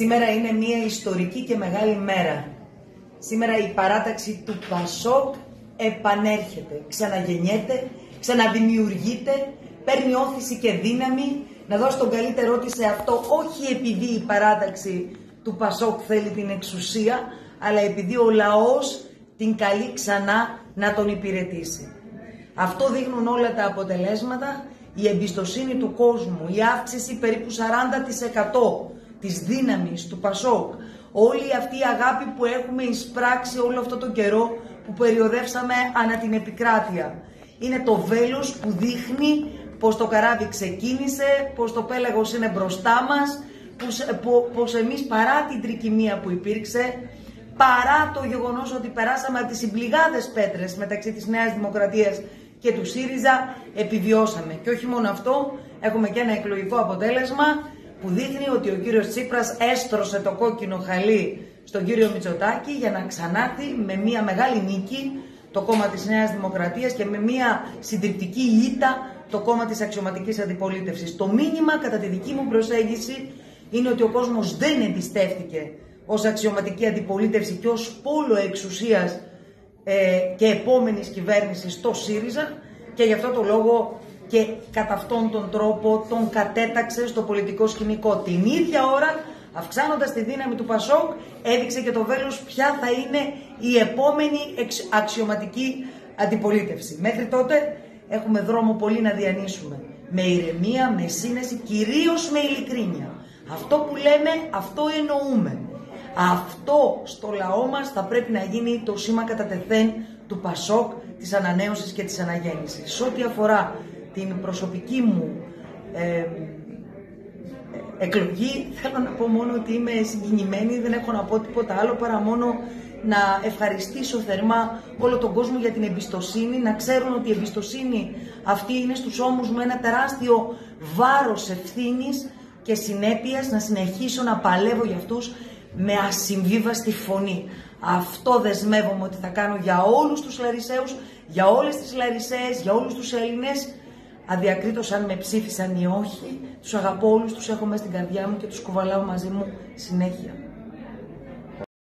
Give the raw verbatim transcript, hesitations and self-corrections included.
Σήμερα είναι μια ιστορική και μεγάλη μέρα. Σήμερα η παράταξη του Πασόκ επανέρχεται, ξαναγεννιέται, ξαναδημιουργείται, παίρνει όθηση και δύναμη να δώσει τον καλύτερό της σε αυτό, όχι επειδή η παράταξη του Πασόκ θέλει την εξουσία, αλλά επειδή ο λαός την καλεί ξανά να τον υπηρετήσει. Αυτό δείχνουν όλα τα αποτελέσματα, η εμπιστοσύνη του κόσμου, η αύξηση περίπου σαράντα τοις εκατό της δύναμης του Πασόκ, όλη αυτή η αγάπη που έχουμε εισπράξει όλο αυτό το καιρό που περιοδεύσαμε ανά την επικράτεια. Είναι το βέλος που δείχνει πως το καράβι ξεκίνησε, πως το πέλαγος είναι μπροστά μας, πως, πως εμείς παρά την τρικυμία που υπήρξε, παρά το γεγονός ότι περάσαμε από τις συμπληγάδες πέτρες μεταξύ της Νέας Δημοκρατίας και του ΣΥΡΙΖΑ, επιβιώσαμε. Και όχι μόνο αυτό, έχουμε και ένα εκλογικό αποτέλεσμα που δείχνει ότι ο κύριος Τσίπρας έστρωσε το κόκκινο χαλί στον κύριο Μητσοτάκη για να ξανάρθει με μια μεγάλη νίκη το κόμμα της Νέας Δημοκρατίας και με μια συντριπτική ήττα το κόμμα της αξιωματικής αντιπολίτευσης. Το μήνυμα, κατά τη δική μου προσέγγιση, είναι ότι ο κόσμος δεν εμπιστεύτηκε ως αξιωματική αντιπολίτευση και ως πόλο εξουσίας ε, και επόμενης κυβέρνησης στο ΣΥΡΙΖΑ, και γι' αυτό το λόγο και κατά αυτόν τον τρόπο τον κατέταξε στο πολιτικό σκηνικό. Την ίδια ώρα, αυξάνοντας τη δύναμη του Πασόκ, έδειξε και το βέλος ποια θα είναι η επόμενη αξιωματική αντιπολίτευση. Μέχρι τότε έχουμε δρόμο πολύ να διανύσουμε. Με ηρεμία, με σύνεση, κυρίως με ειλικρίνεια. Αυτό που λέμε, αυτό εννοούμε. Αυτό στο λαό μας θα πρέπει να γίνει το σήμα κατά τεθέν του Πασόκ, της ανανέωσης και της αναγέννησης. Σε ό,τι αφορά την προσωπική μου ε, εκλογή, θέλω να πω μόνο ότι είμαι συγκινημένη, δεν έχω να πω τίποτα άλλο παρά μόνο να ευχαριστήσω θερμά όλο τον κόσμο για την εμπιστοσύνη, να ξέρουν ότι η εμπιστοσύνη αυτή είναι στους ώμους μου ένα τεράστιο βάρος ευθύνης και συνέπειας, να συνεχίσω να παλεύω για αυτούς με ασυμβίβαστη φωνή. Αυτό δεσμεύομαι ότι θα κάνω για όλους τους Λαρισαίους, για όλες τις Λαρισαίες, για όλους τους Έλληνες, αδιακρίτως αν με ψήφισαν ή όχι. Τους αγαπώ όλους, τους έχω μέσα στην καρδιά μου και τους κουβαλάω μαζί μου συνέχεια.